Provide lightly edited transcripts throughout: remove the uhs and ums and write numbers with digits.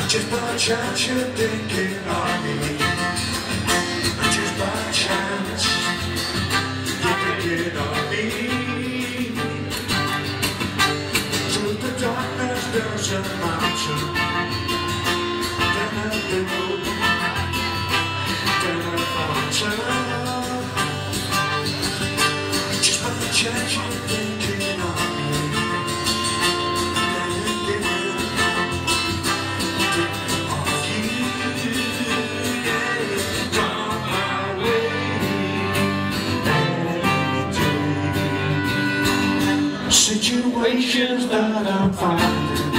Just by chance you're thinking of me. Just by chance you're thinking of me. Through the darkness there's a mountain. Then a hill, then a fountain. Just by chance you're thinking of me. Situations that I'm finding,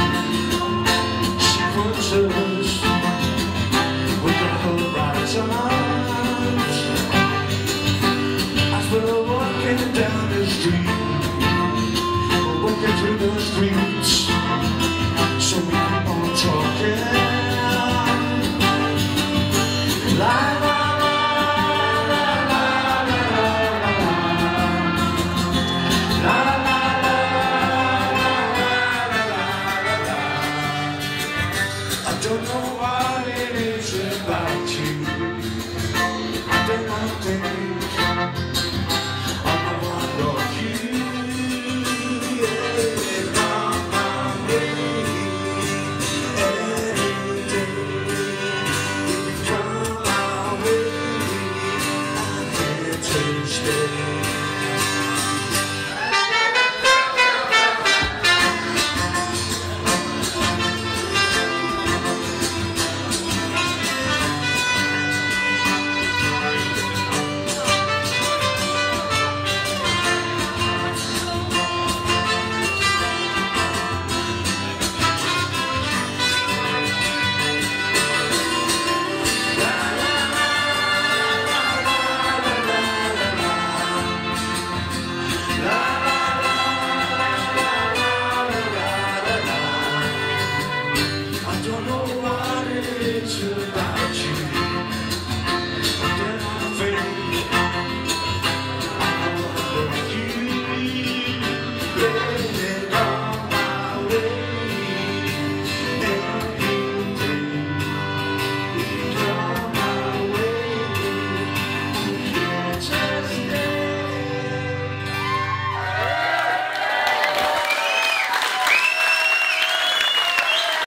sequences with the horizons. As we're walking down the street, we're walking through the streets, so we keep on talking. La la I don't know what it is about you. I don't think I love you. Yeah, come my way every day. If you come my way, I'm here to stay. I don't know what it is about